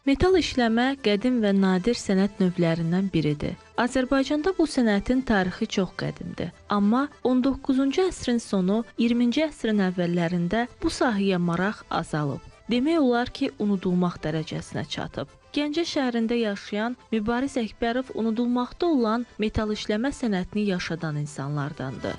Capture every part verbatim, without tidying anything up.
Metal işləmə qədim və nadir sənət növlərindən biridir. Azərbaycanda bu sənətin tarixi çox qədimdir. Amma on doqquzuncu əsrin sonu, iyirminci əsrin əvvəllərində bu sahəyə maraq azalıb. Demək olar ki, unudulmaq dərəcəsinə çatıb. Gəncə şəhərində yaşayan Mübariz Əkbərov unudulmaqda olan metal işləmə sənətini yaşadan insanlardandır.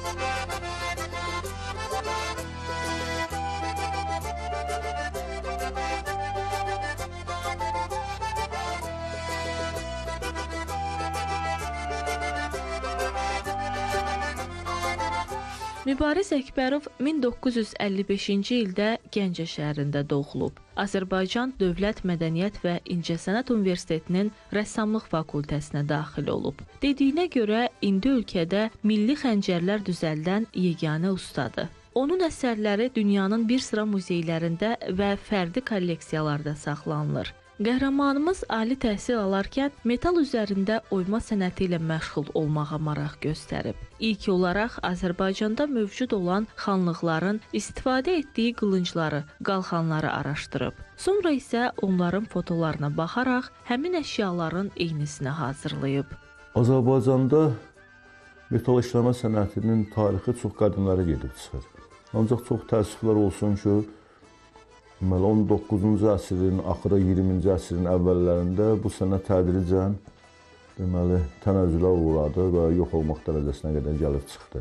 Mübariz Əkbərov min doqquz yüz əlli beşinci ildə Gəncə şəhərində doğulub. Azərbaycan Dövlət Mədəniyyət və İncəsənət Universitetinin Rəssamlıq fakültəsinə daxil olub. Dediyinə görə, indi ölkədə milli xəncərlər düzəldən yeganə ustadır. Onun əsərləri dünyanın bir sıra muzeylərində və fərdi kolleksiyalarda saxlanılır. Qəhrəmanımız ali təhsil alarkən metal üzərində oyma sənəti ilə məşğul olmağa maraq göstərib. İlk olaraq Azərbaycanda mövcud olan xanlıqların istifadə etdiyi qılıncları, qalxanları araşdırıb. Sonra isə onların fotolarına baxaraq həmin əşyaların eynisini hazırlayıb. Azərbaycanda metal işləmə sənətinin tarixi çox qədimlərə gedib çıxır. Ancaq çox təəssüflər olsun ki, on doqquzuncu əsrin axırı, iyirminci əsrin əvvəllərində bu sənət tədricən deməli, tənəzzülə uğradı və yox olmaq dərəcəsinə qədər gəlib çıxdı.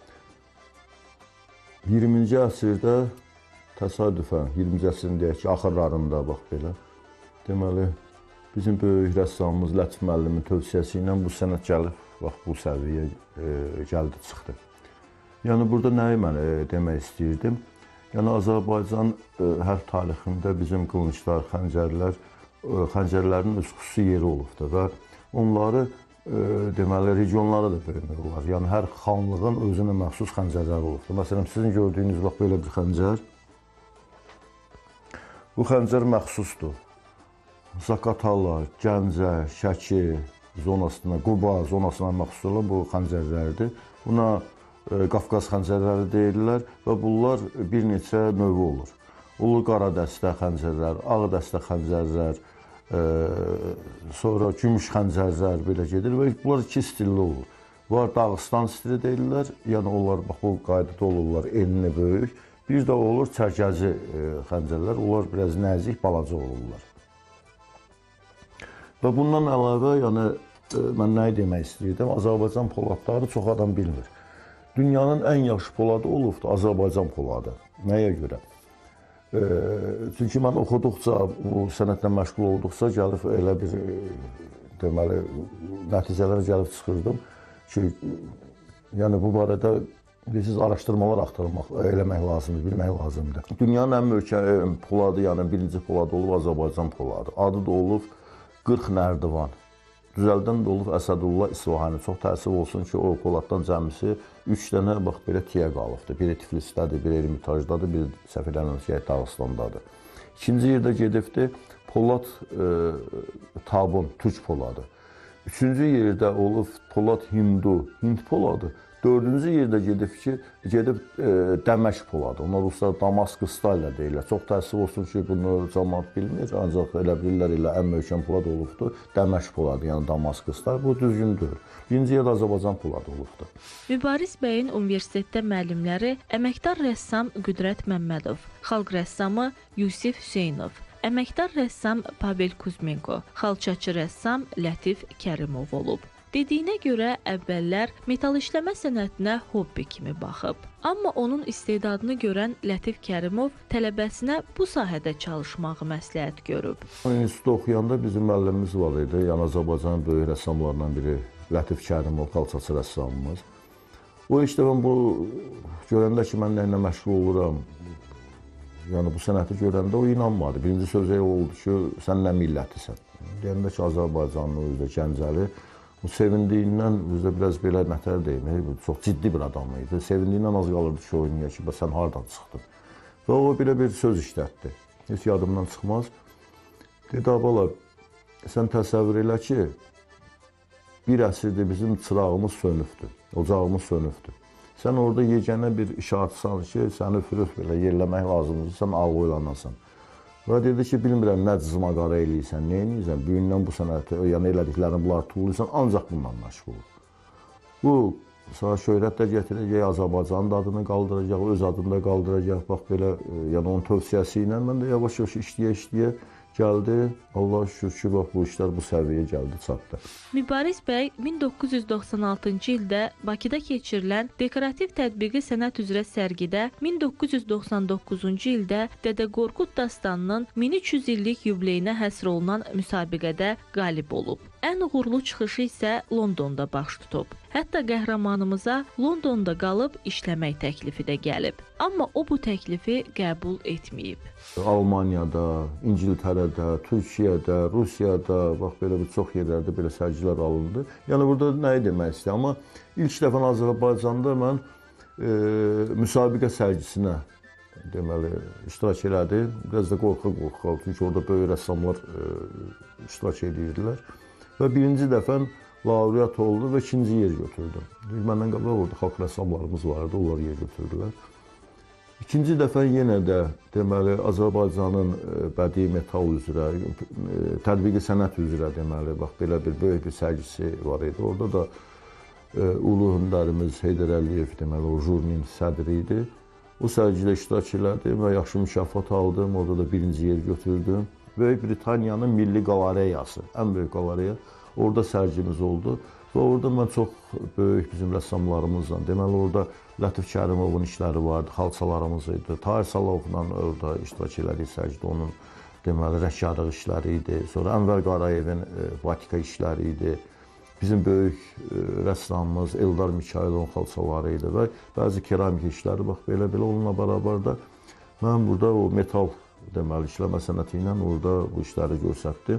iyirminci əsrdə təsadüfən, iyirminci əsrin deyək ki, axırlarında bax belə, deməli, bizim böyük rəssamımız Lətif müəllimin tövsiyəsi ilə bu sənət gəlib, bax bu səviyyəyə e, gəldi çıxdı. Yəni, burada nəyi mən e, demək istəyirdim? Yəni, Azərbaycan ə, hər tarixində bizim qılınclar, xəncərlər, ə, xəncərlərin öz xüsusi yeri olubdur və onları ə, deməli, regionlara da bölmək olar. Yəni, hər xanlığın özünə məxsus xəncərlər olubdur. Məsələn, sizin gördüyünüz bax, belə bir xəncər. Bu xəncər məxsusdur. Zaqatala, Gəncə, Şəki zonasına, Quba zonasına məxsus olan bu xəncərlərdir. Buna Qafqaz xəncərləri deyirlər və bunlar bir neçə növü olur. Ulu qara dəstə xəncərlər, ağ dəstə xəncərlər, e, sonra gümüş xəncərlər belə gedir və bunlar iki stilli olur. Var Dağıstan stili deyirlər, yəni onlar bax, bu qaydada olurlar, enli böyük. Bir də olur çərkəzi e, xəncərlər, onlar biraz nəzik, balaca olurlar. Və bundan əlavə, yəni, e, mən nəyi demək istəyirdim, Azərbaycan poladları çox adam bilmir. Dünyanın ən yaxşı poladı olubdur Azərbaycan poladı. Nəyə görə? E, çünki mən oxuduqca, bu sənətlə məşğul olduqca gəlib elə bir e, deməli, nəticələrə gəlib çıxırdım ki, yəni bu barədə bilirsiniz, araşdırmalar axtarmaq, eləmək lazımdır, bilmək lazımdır. Dünyanın ən möhkəm e, poladı, yəni birinci poladı olub Azərbaycan poladı. Adı da olub qırx nərdivan. Düzəldən də olub Əsədullah İsfahani. Çox təəssüf olsun ki, o poladdan cəmisi üç dənə bax belə tiyə qalıbdır. Biri Tiflisdədir, biri Ermitacdadır, biri səhv eləmirəmsə Dağıstandadır. İkinci yerdə gedibdir Polad e, Tabun, Türk poladı. Üçüncü yerdə olub Polad Hindu, Hind poladı. Dördüncü yerdə gedib ki, gedib e, Dəməşq poladı. Onlar ruslar Damaskısta ilə deyirlər. Çox təəssüf olsun ki, bunu cəmaət bilmir, ancaq elə bilirlər ilə ən möhkəm polad olubdur. Dəməşq poladı, yəni Damaskısta. Bu düzgün deyil. Birinci yerdə Azərbaycan poladı olubdur. Mübariz bəyin universitetdə müəllimləri əməkdar rəssam Qüdrət Məmmədov, xalq rəssamı Yusif Hüseynov, əməkdar rəssam Pavel Kuzmenko, xalçaçı rəssam Lətif Kərimov olub. Dediyinə görə əvvəllər metal işləmə sənətinə hobbi kimi baxıb. Amma onun istedadını görən Lətif Kərimov tələbəsinə bu sahədə çalışmağı məsləhət görüb. İnstitutda oxuyanda bizim müəllimimiz var idi. Yəni Azərbaycanın böyük rəssamlarından biri Lətif Kərimov, xalçaçı rəssamımız. O işte mən bu görəndə ki, mən nəyinlə məşğul oluram, yəni bu sənəti görəndə o inanmadı. Birinci sözü oldu ki, sən nə millətisən? Deyəndə ki, Azərbaycanlı, özdə Gəncəli. O sevindiyindən, özdə biraz belə nətər deyim, çox ciddi bir adam idi. Sevindiyindən az qalırdı ki, oynaya ki, sən haradan çıxdın? Və o belə bir söz işlətdi. Heç yadımdan çıxmaz. Dedi, abala, sən təsəvvür elə ki, bir əsrdir bizim çırağımız sönübdür, ocağımız sönübdür. Sən orada yeganə bir işarətsən ki, səni üfürüf belə yerləmək lazımdır, sən ağ oylanasan. Və dedi ki, bilmirəm, nə cızmaqara eləyirsən, nə eləyirsən, büyündən bu sənəti, yəni elədiklərini bunlar tuğuluysan, ancaq bundan məşğul. Bu, sana şöhrət də gətirəcək, Azərbaycanın da adını qaldıracaq, öz adını da qaldıracaq, bax belə, yəni onun tövsiyəsi ilə mən də yavaş-yavaş işləyə-işləyə gəldi. Allah şükür ki, bax, bu işlər bu səviyyəyə gəldi, çatdı. Mübariz bəy min doqquz yüz doxsan altıncı ildə Bakıda keçirilən dekorativ tətbiqi sənət üzrə sərgidə, min doqquz yüz doxsan doqquzuncu ildə Dədə Qorqud dastanının min üç yüz illik yubileyinə həsr olunan müsabiqədə qalib olub. Ən uğurlu çıxışı isə Londonda baş tutub. Hətta qəhrəmanımıza Londonda qalıb işləmək təklifi də gəlib. Amma o bu təklifi qəbul etməyib. Almaniyada, İngiltərədə, Türkiyədə, Rusiyada, bax belə bir çox yerlərdə belə sərgilər alındı. Yəni burada nəyi demək istəyirəm? Amma ilk dəfə Azərbaycanda mən e, müsabiqə sərgisinə deməli iştirak elədim. Biraz da qorxa-qorxa, çünki orada böyük rəssamlar e, iştirak edirdilər. Və birinci dəfə laureat oldu və ikinci yer götürdüm. Məndən qabaq orada xalq rəssamlarımız vardı, onlar yer götürdülər. İkinci dəfə yenə də deməli Azərbaycanın bədii metal üzrə, tətbiqi sənət üzrə deməli, bax belə bir böyük bir sərgisi var idi. Orada da e, ulu hündərimiz Heydər Əliyev deməli o jurinin sədri idi. O sərgidə iştirak elədim və yaxşı mükafat aldım. Orada da birinci yer götürdüm. Böyük Britaniyanın milli qalareyası, ən böyük qalareya, orada sərgimiz oldu. Və orada mən çox böyük bizim rəssamlarımızla, deməli orada Lətif Kərimovun işləri vardı, xalçalarımız idi. Tahir Salahovla orada iştirak elədik sərgidə, onun deməli rəşkarlıq işləri idi. Sonra Ənvər Qarayevin e, batika işləri idi. Bizim böyük e, rəssamımız Eldar Mikayılovun xalçaları idi və bəzi keramik işləri, bax belə-belə onunla bərabər də mən burada o metal deməli işləmə sənəti ilə orada bu işləri göstərdim.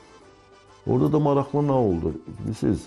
Orada da maraqlı nə oldu? Bilirsiniz,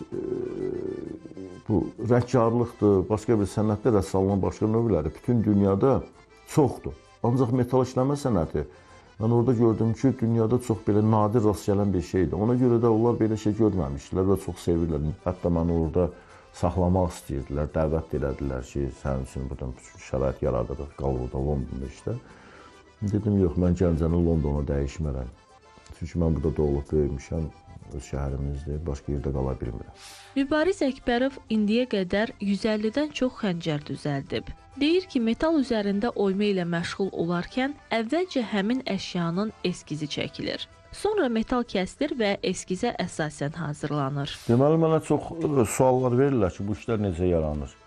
e, bu rəngkarlıqdır, başqa bir sənətdə rəssamlığın başqa növləri bütün dünyada çoxdur. Ancaq metal işləmə sənəti, mən orada gördüm ki, dünyada çox belə nadir rast gələn bir şeydir. Ona görə də onlar belə şey görməmişdilər və çox sevirlər. Hətta məni orada saxlamaq istəyirdilər, dəvət elədilər ki, sənin üçün buradan şərait yaradırıq, qal burada Londonda işlə. Dedim, yox, mən Gəncəni Londona dəyişmərəm. Çünki mən burada doğulub böyümüşəm, öz şəhərimizdir, başqa yerdə qala bilmirəm. Mübariz Əkbərov indiyə qədər yüz əllidən çox xəncər düzəldib. Deyir ki, metal üzərində oyma ilə məşğul olarkən əvvəlcə həmin əşyanın eskizi çəkilir. Sonra metal kəsilir və eskizə əsasən hazırlanır. Deməli, mənə çox suallar verirlər ki, bu işlər necə yaranır?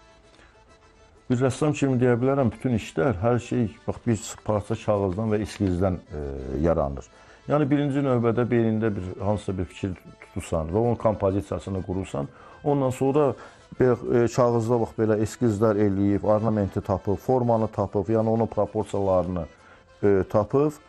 Bir rəssam kimi deyə bilərəm, bütün işlər, hər şey bax, bir parça kağızdan və eskizdən e, yaranır. Yəni, birinci növbədə beynində bir, hansısa bir fikir tutursan və onun kompozisiyasını qurursan, ondan sonra belə, e, kağızda bax, belə eskizlər eləyib, ornamenti tapıb, formanı tapıb, yəni onun proporsiyalarını e, tapıb,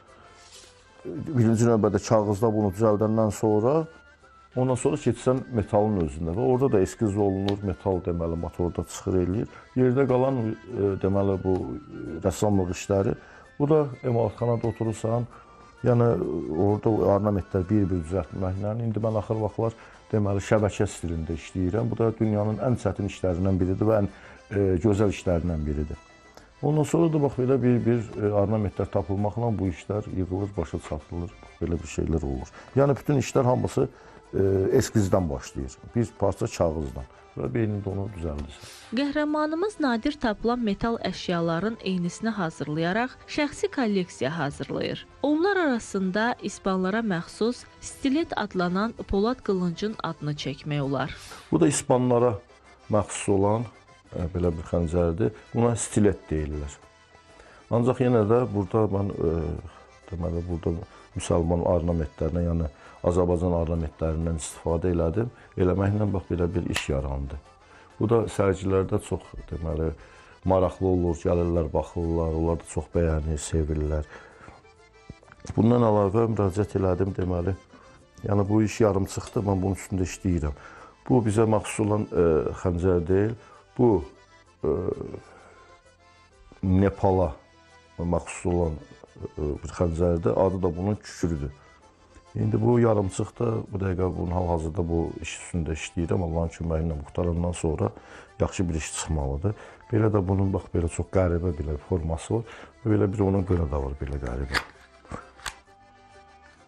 birinci növbədə kağızda bunu düzəldəndən sonra, ondan sonra keçsən metalın özündə və orada da eskiz olunur, metal deməli motorda çıxır eləyir. Yerdə qalan e, deməli bu rəssamlıq işləri, bu da emalatxanada oturursan, yəni orada ornamentlər bir-bir düzəltməklə. İndi mən axır vaxtlar deməli şəbəkə stilində işləyirəm. Bu da dünyanın ən çətin işlərindən biridir və ən e, gözəl işlərindən biridir. Ondan sonra da bax belə bir-bir e, ornamentlər tapılmaqla bu işlər yığılır, başa çatılır, belə bir şeylər olur. Yəni bütün işlər hamısı eskizdən başlayır, bir parça kağızdan və beynində onu düzəldirsən. Qəhrəmanımız nadir tapılan metal əşyaların eynisini hazırlayaraq şəxsi kolleksiya hazırlayır. Onlar arasında İspanlara məxsus stilet adlanan polad qılıncın adını çəkmək olar. Bu da İspanlara məxsus olan e, belə bir xəncərdir. Buna stilet deyirlər. Ancaq yenə də burada mən e, deməli burada müsəlman ornamentlərinə, yəni Azərbaycan ornamentlərindən istifadə elədim. Eləməklə bax belə bir iş yarandı. Bu da sərgilərdə çox deməli maraqlı olur, gəlirlər, baxırlar, onlar da çox bəyənir, sevirlər. Bundan əlavə müraciət elədim deməli. Yəni bu iş yarımçıqdır, mən bunun üstündə işləyirəm. Bu bizə məxsus olan e, xəncər deyil. Bu e, Nepala məxsus olan e, bir xəncərdir. Adı da bunun kükürdür. İndi bu yarımçıqdır. Bu dəqiqə bunun hal-hazırda bu iş üstündə işləyirəm. Allahın köməyi ilə qurtarandan sonra yaxşı bir iş çıxmalıdır. Belə də bunun bax belə çox qəribə belə forması var. Belə bir onun belə də var, belə qəribə.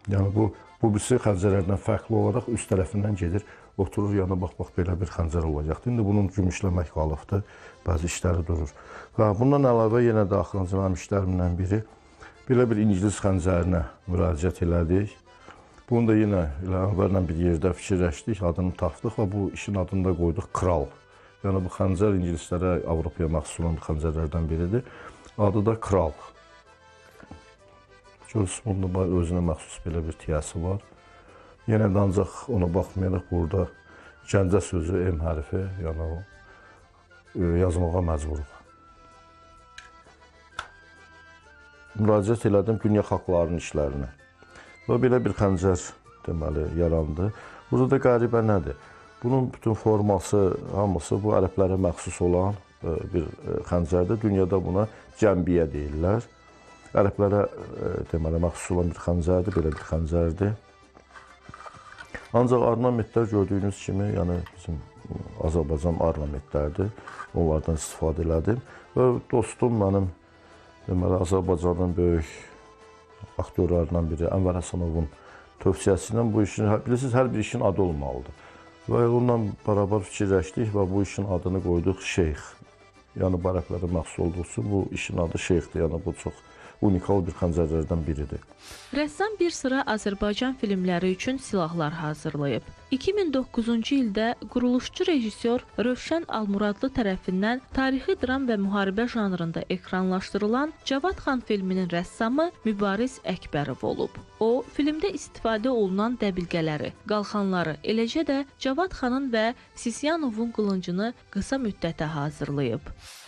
Yəni bu bu birisi xəncərlərdən fərqli olaraq üst tərəfindən gedir, oturur yana bax-bax belə bir xəncər olacaqdır. İndi bunun gümüşləmək qalıbdır, bəzi işləri durur. Və bundan əlavə yenə də axırıncı mənim işlərimdən biri belə bir İngilis xəncərinə müraciət elədik. Bunu da yenə elə əvvəllə bir yerdə fikirləşdik, adını tapdıq və bu işin adını da qoyduq Kral. Yəni bu xəncər ingilislərə, Avropaya məxsus olan xəncərlərdən biridir. Adı da Kral. Görürsünüz, bunda özünə məxsus belə bir tiyəsi var. Yenə də ancaq ona baxmayaraq burada Gəncə sözü M hərfi, yəni o yazmağa məcburuq. Müraciət elədim dünya xalqlarının işlərinə. Və belə bir xəncər deməli yarandı. Burada da qəribə nədir? Bunun bütün forması, hamısı bu ərəblərə məxsus olan bir xəncərdir. Dünyada buna cəmbiyə deyirlər. Ərəblərə deməli məxsus olan bir xəncərdir, belə bir xəncərdir. Ancaq ornamentlər gördüyünüz kimi, yəni bizim Azərbaycan ornamentlərdir. Onlardan istifadə elədim. Və dostum mənim deməli Azərbaycanın böyük aktyorlarından biri Ənvər Həsənovun tövsiyəsi ilə bu işin, bilirsiniz, hər bir işin adı olmalıdır. Və onunla bərabər fikirləşdik və bu işin adını qoyduq Şeyx. Yəni bu ərəblərə məxsus olduğu üçün bu işin adı Şeyxdir. Yəni bu çox unikal bir xəncərlərdən biridir. Rəssam bir sıra Azərbaycan filmləri üçün silahlar hazırlayıb. iki min doqquzuncu ildə quruluşçu rejissor Rövşən Almuradlı tərəfindən tarixi dram və müharibə janrında ekranlaşdırılan Cavad xan filminin rəssamı Mübariz Əkbərov olub. O, filmdə istifadə olunan dəbilqələri, qalxanları, eləcə də Cavad xanın və Sisyanovun qılıncını qısa müddətə hazırlayıb.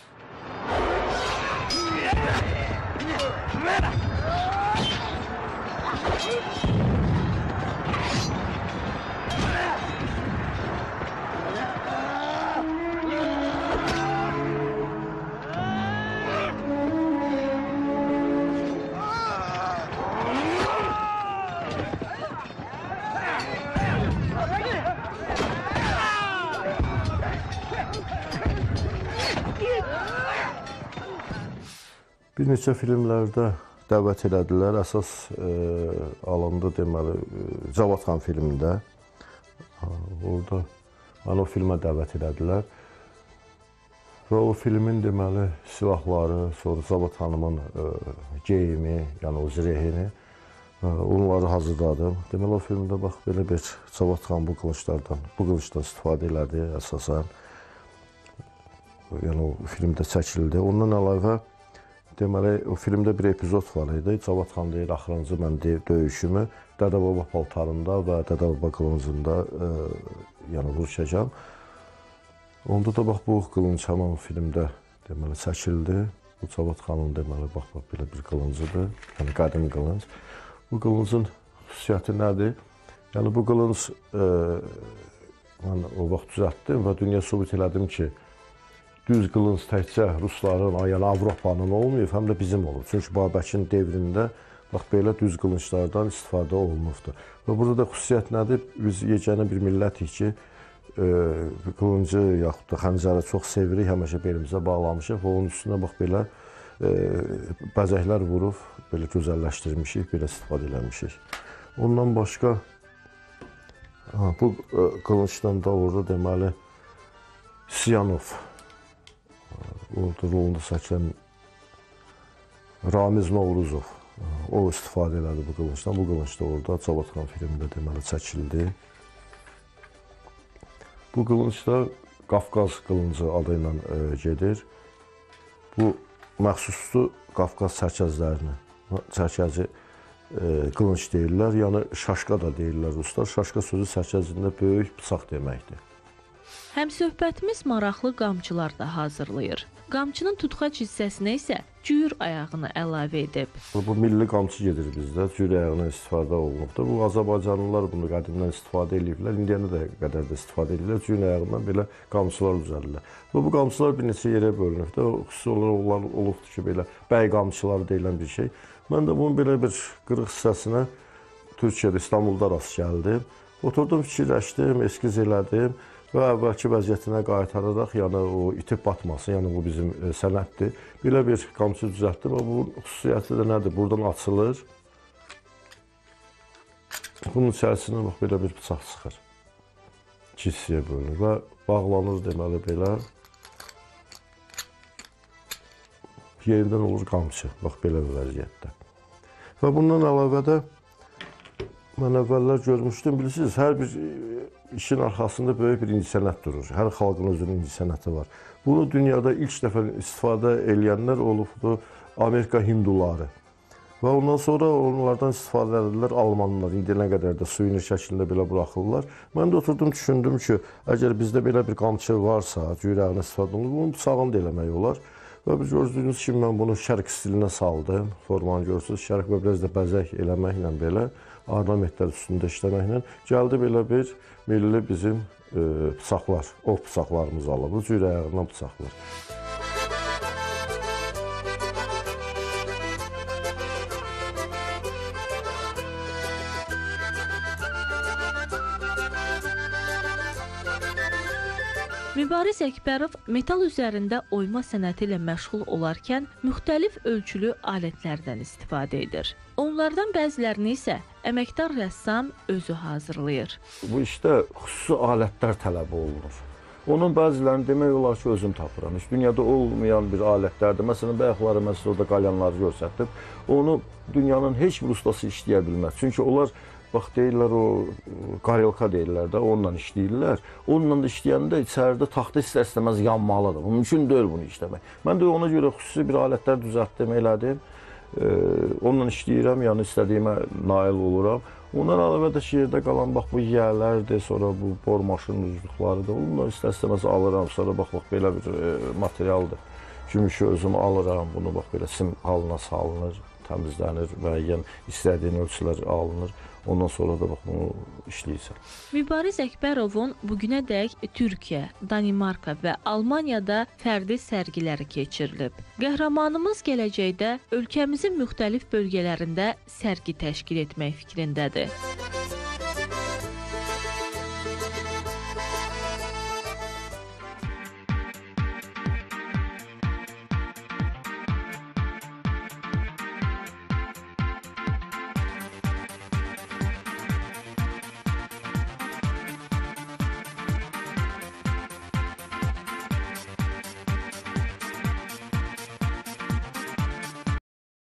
Bir neçə filmlərdə dəvət elədilər. Əsas e, alındı deməli Cavad xan filmində. Orada məni o filmə dəvət elədilər. Və o filmin deməli silahları, sonra Cavad xanımın e, geyimi, yəni o zirehini, e, onları hazırladım. Deməli o filmdə bax belə bir Cavad xan bu qılınclardan, bu qılıncdan istifadə elədi əsasən. Yəni o filmdə çəkildi. Ondan əlavə deməli, o filmdə bir epizod var idi. Cavad xan deyir, axırıncı mən deyir, döyüşümü Dədə Baba paltarında və Dədə Baba qılıncında e, yəni vuruşacağam. Onda da bax, bu qılınc həmin o filmdə deməli çəkildi. Bu Cavad xanın deməli, bax, bax, belə bir qılıncıdır. Yəni, qədim qılınc. Bu qılıncın xüsusiyyəti nədir? Yəni, bu qılınc e, mən o vaxt düzəltdim və dünya sübut elədim ki, düz qılınc təkcə Rusların, yəni Avropanın olmayıb, həm də bizim olub. Çünki Babəkin devrində bax belə düz qılınclardan istifadə olunubdur. Və burada da xüsusiyyət nədir? Biz yeganə bir millətik ki, e, qılıncı yaxud da xəncəri çox sevirik, həmişə belimizə bağlamışıq və onun üstünə bax belə e, bəzəklər vurub, belə gözəlləşdirmişik, belə istifadə eləmişik. Ondan başqa ha, bu e, qılıncdan da orada deməli Siyanov orada rolunda çəkilən Ramiz Novruzov, o istifadə elədi bu qılıncdan. Bu qılınc da orada Cavad xan filmində deməli çəkildi. Bu qılınc da Qafqaz qılıncı adı ilə e, gedir. Bu məxsusdur Qafqaz çərkəzlərinə, çərkəzi e, qılınc deyirlər, yəni şaşqa da deyirlər ruslar. Şaşqa sözü çərkəzində böyük bıçaq deməkdir. Həmsöhbətimiz maraqlı qamçılar da hazırlayır. Qamçının tutqac hissəsinə isə cüyür ayağını əlavə edib. Bu milli qamçı gedir bizdə, cüyür ayağına istifadə olunubdur. Bu Azərbaycanlılar bunu qədimdən istifadə ediblər, indiyənə də qədər də istifadə edirlər. Cüyür ayağından belə qamçılar düzəldirlər. Bu qamçılar bir neçə yerə bölünübdür. Xüsusi olaraq olubdur ki, belə bəy qamçıları deyilən bir şey. Mən də bunun belə bir qırıq hissəsinə Türkiyədə, İstanbulda rast gəldim. Oturdum, fikirləşdim, eskiz elədim. Və əvvəlki vəziyyətinə qaytararaq, yəni o itib batmasın, yəni bu bizim e, sənətdir. Belə bir qamçı düzəltdim və bu xüsusiyyəti də nədir? Buradan açılır. Bunun içərisinə bax, belə bir bıçaq çıxır. İki hissəyə bölünür və bağlanır deməli belə. Yerindən olur qamçı, bax belə bir vəziyyətdə. Və bundan əlavə də mən əvvəllər görmüşdüm, bilirsiniz, hər bir işin arxasında böyük bir incəsənət durur. Hər xalqın özünün incəsənəti var. Bunu dünyada ilk dəfə istifadə edənlər olubdu Amerika hinduları. Və ondan sonra onlardan istifadə edirlər almanlar. İndi nə qədər də suyun şəklində belə buraxırlar. Mən də oturdum, düşündüm ki, əgər bizdə belə bir qamçı varsa, cürəyinə istifadə olunur, bunu bıçağını da eləmək olar. Və biz gördüyünüz kimi mən bunu şərq stilinə saldım. Formanı görürsünüz, şərq və biraz da bəzək eləməklə belə, ornamentlər üstündə işləməklə gəldi belə bir milli bizim e, bıçaqlar, ov bıçaqlarımız alıb, cürəyinə bıçaqlar. Mübariz Əkbərov metal üzərində oyma sənəti ilə məşğul olarkən müxtəlif ölçülü alətlərdən istifadə edir. Onlardan bəzilərini isə əməkdar rəssam özü hazırlayır. Bu işdə xüsusi alətlər tələb olunur. Onun bəzilərini demək olar ki, özüm tapıram. Heç dünyada olmayan bir alətlərdir. Məsələn, bayaqları mən sizə orada qalyanları göstərdim. Onu dünyanın heç bir ustası işləyə bilməz. Çünki onlar bax, deyirlər, o qaryolka deyirlər də, onunla işləyirlər. Onunla da işləyəndə içəridə taxta istər-istəməz yanmalıdır. Mümkün deyil bunu işləmək. Mən də ona görə xüsusi bir alətlər düzəltdim, elədim. E, onunla işləyirəm, yəni istədiyimə nail oluram. Ondan əlavə də ki, yerdə qalan bax, bu yiyələrdir, sonra bu bor maşının üzlüklarıdır. Onunla istər-istəməz alıram, sonra bax, bax belə bir e, materialdır. Gümüşü özüm alıram, bunu bax, belə sim halına salınır, təmizlənir, müəyyən istədiyin ölçülər alınır. Ondan sonra da bax, bunu işləyirsən. Mübariz Əkbərovun bugünədək Türkiyə, Danimarka və Almaniyada fərdi sərgiləri keçirilib. Qəhrəmanımız gələcəkdə ölkəmizin müxtəlif bölgələrində sərgi təşkil etmək fikrindədir.